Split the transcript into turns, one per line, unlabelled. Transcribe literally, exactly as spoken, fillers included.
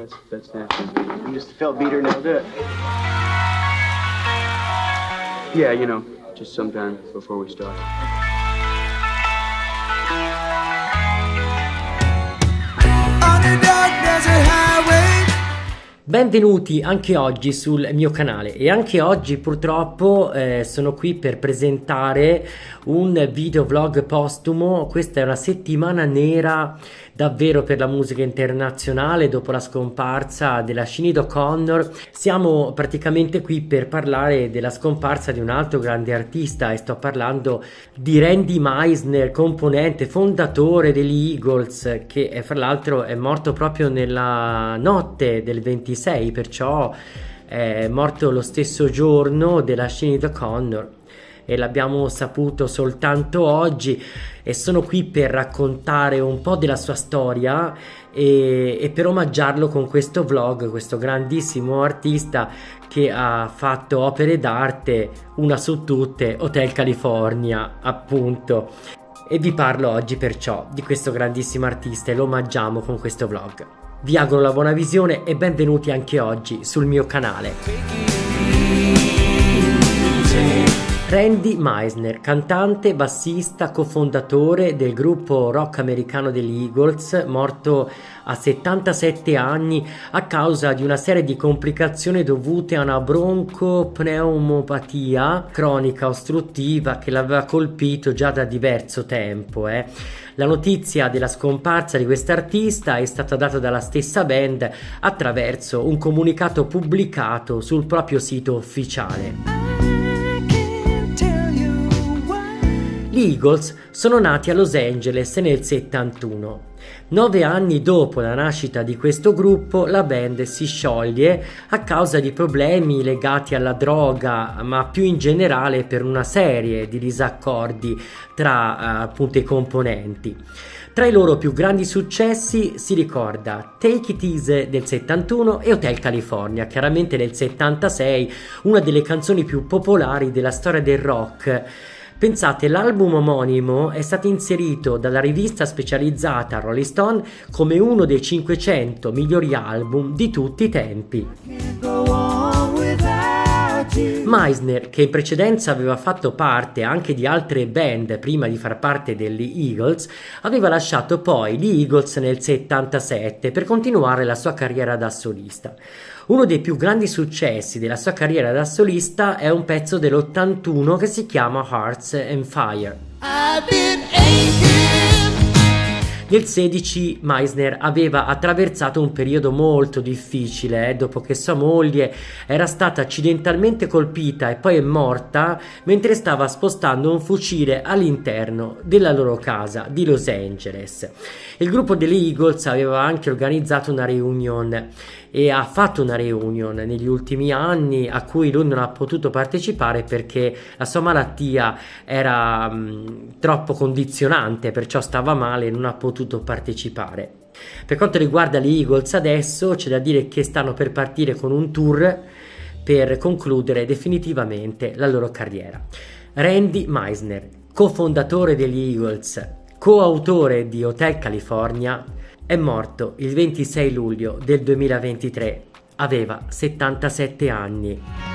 That's, that's natural. You just felt beat her nailed it. Yeah, you know, just sometime before we start.
Benvenuti anche oggi sul mio canale e anche oggi purtroppo eh, sono qui per presentare un videovlog postumo. Questa è una settimana nera davvero per la musica internazionale dopo la scomparsa della Sinéad O'Connor. Siamo praticamente qui per parlare della scomparsa di un altro grande artista e sto parlando di Randy Meisner, componente, fondatore degli Eagles, che è, fra l'altro è morto proprio nella notte del ventisei, perciò è morto lo stesso giorno della Sinéad O'Connor e l'abbiamo saputo soltanto oggi, e sono qui per raccontare un po' della sua storia e, e per omaggiarlo con questo vlog, questo grandissimo artista che ha fatto opere d'arte, una su tutte, Hotel California, appunto. E vi parlo oggi perciò di questo grandissimo artista e lo omaggiamo con questo vlog. Vi auguro la buona visione e benvenuti anche oggi sul mio canale. Randy Meisner, cantante, bassista, cofondatore del gruppo rock americano degli Eagles, morto a settantasette anni a causa di una serie di complicazioni dovute a una broncopneumopatia cronica ostruttiva che l'aveva colpito già da diverso tempo. Eh. La notizia della scomparsa di quest'artista è stata data dalla stessa band attraverso un comunicato pubblicato sul proprio sito ufficiale. Gli Eagles sono nati a Los Angeles nel settantuno. Nove anni dopo la nascita di questo gruppo, la band si scioglie a causa di problemi legati alla droga, ma più in generale per una serie di disaccordi tra uh, appunto i componenti. Tra i loro più grandi successi si ricorda Take It Easy del settantuno e Hotel California, chiaramente del settantasei, una delle canzoni più popolari della storia del rock. Pensate, l'album omonimo è stato inserito dalla rivista specializzata Rolling Stone come uno dei cinquecento migliori album di tutti i tempi. Meisner, che in precedenza aveva fatto parte anche di altre band prima di far parte degli Eagles, aveva lasciato poi gli Eagles nel settantasette per continuare la sua carriera da solista. Uno dei più grandi successi della sua carriera da solista è un pezzo dell'ottantuno che si chiama Hearts and Fire. Nel sedici Meisner aveva attraversato un periodo molto difficile eh, dopo che sua moglie era stata accidentalmente colpita e poi è morta mentre stava spostando un fucile all'interno della loro casa di Los Angeles. Il gruppo degli Eagles aveva anche organizzato una reunion e ha fatto una reunion negli ultimi anni a cui lui non ha potuto partecipare perché la sua malattia era mh, troppo condizionante, perciò stava male e non ha potuto partecipare. Per quanto riguarda gli Eagles adesso c'è da dire che stanno per partire con un tour per concludere definitivamente la loro carriera. Randy Meisner, cofondatore degli Eagles, coautore di Hotel California, è morto il ventisei luglio del duemilaventitré, aveva settantasette anni.